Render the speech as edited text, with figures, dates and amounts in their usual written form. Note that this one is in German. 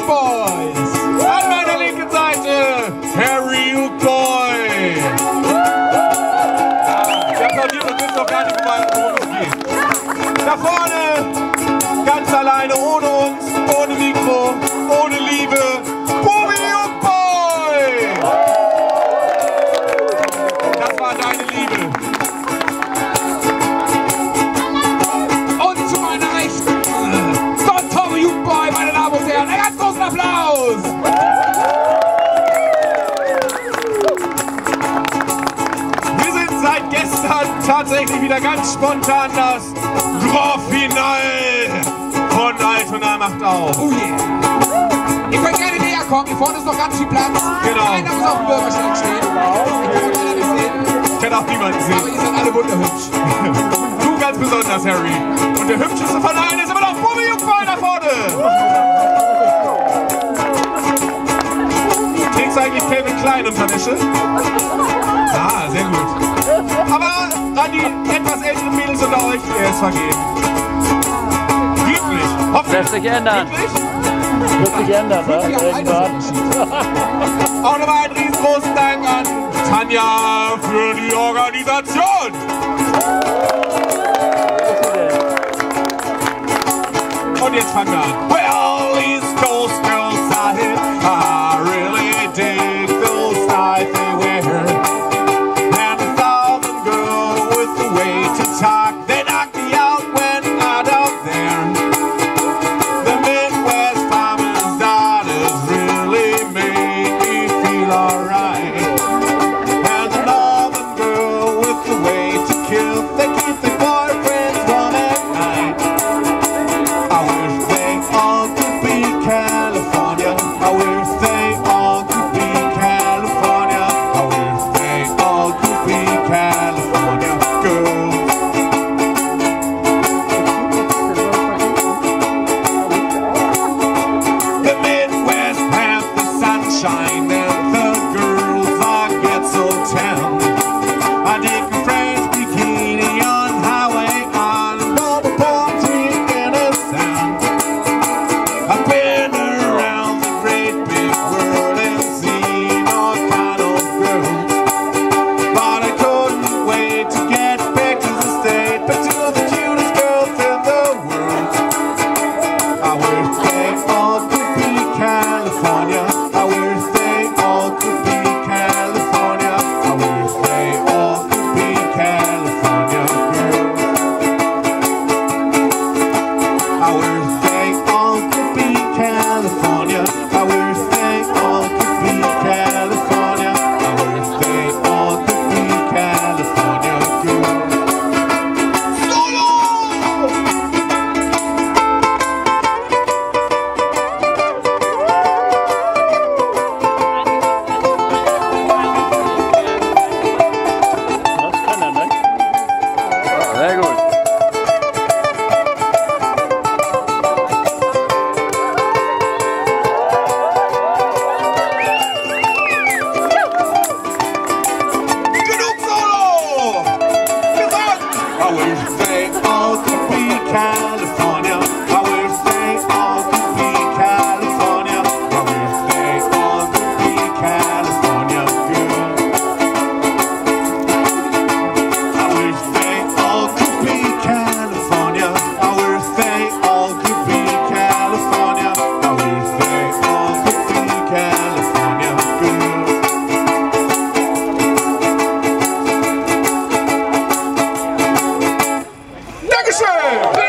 Boys. An meiner linken Seite Harry Boy. Wir applaudieren und wissen noch gar nicht, worum es geht. Da vorne, ganz alleine, ohne uns, ohne Mikro, ohne Liebe, Bubi und Boy. Das war deine Liebe. Und zu meiner Rechten, Don Tommy und Boy, meine Damen und Herren. Einen ganz großen Applaus. Wir sind seit gestern tatsächlich wieder ganz spontan das Grand Finale von Altona macht auf. Oh yeah. Ihr könnt gerne näher kommen, hier vorne ist noch ganz viel Platz. Genau. Einer muss auf dem Bürgersteig stehen. Ich kann leider nicht sehen. Ich kann auch niemanden Aber sehen. ihr seid alle wunderhübsch. Du ganz besonders, Harry. Und der hübscheste von allen ist immer noch Bubi und Boy da vorne. Trägst du eigentlich Calvin Klein Unterwäsche? Ah, sehr gut. Aber an die etwas älteren Mädels unter euch, er ist vergeben. Glücklich. Hoffentlich. Lässt sich ändern. Glücklich? Wird sich ändern, ne? Irgendwann. Auch nochmal einen riesengroßen Dank an Tanja für die Organisation. Und jetzt fangen wir an. Well, East Coast girls I hit, I really dig those styles they wear. And the southern girl with the way to talk, they knock me out when I'm out there. The Midwest farmers' daughters really make me feel alright. And the northern girl with the way to kill, they keep their boyfriends warm at night. I wish they all could be California. I wish they all could be California. I wish they all could be California girls. The Midwest have the sunshine and the girls all get so tan. I dig a French bikini on highway on a noble palm tree in a sound. I've been around the great big world and seen all kind of girls, but I couldn't wait to get back to the state, but to the cutest girls in the world. I wish they all could be California. I wish they all could be California. I wish they all could be California girls. I wish they all could be California. I wish they all could be California. I wish they all could be California girls. Solo! Das kann er, ne? Sehr gut. Genug Solo! Gesagt! I wish they all could be California. I wish they all could be California. I wish they all could be California girls. I wish they all could be California. I wish they all could be California. I wish they all could be California girls. Dankeschön!